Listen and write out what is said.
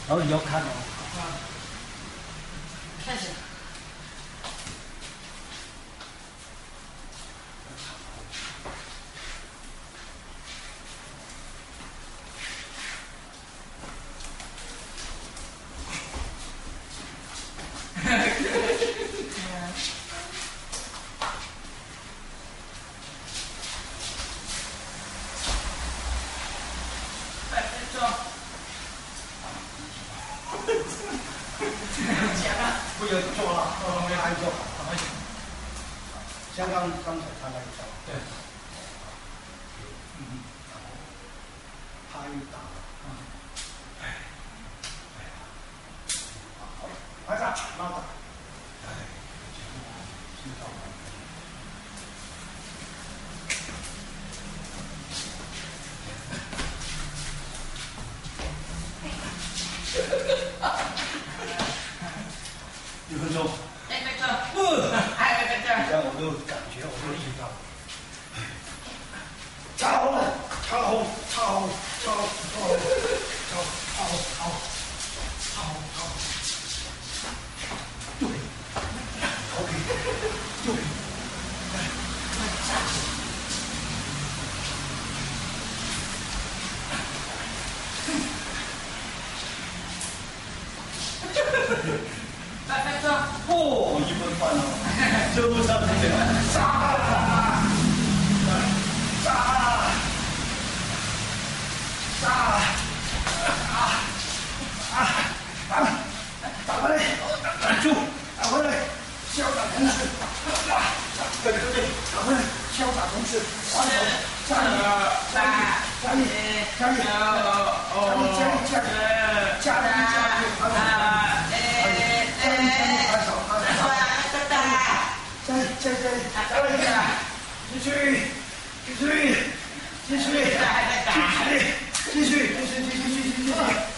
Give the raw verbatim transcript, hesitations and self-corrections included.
然后你要看哦。 开始。 不要做了，后面还做，像刚刚才他那一招。对。嗯。他又打了。嗯。哎。好，快点，拉倒。哎，知道了。一分钟。 一分钟。 不， 还有一分钟。 这样我就感觉我就知道。超红，超红，超红，超红，超红，超红，超红，超红，超红。对 ，OK， 对，来，来，下去。 八分钟。 哦，一分半了，这不上去了，杀！杀！杀！啊啊啊！打回来，打住，打回来，潇洒同志，啊，对对对，打回来，潇洒同志，上手，加油，加油，加油，加油，加油，加油，加油，加油，加油！再再再再来一个，继续，继续，继续，继续，继续，继续，继续，继续，继续。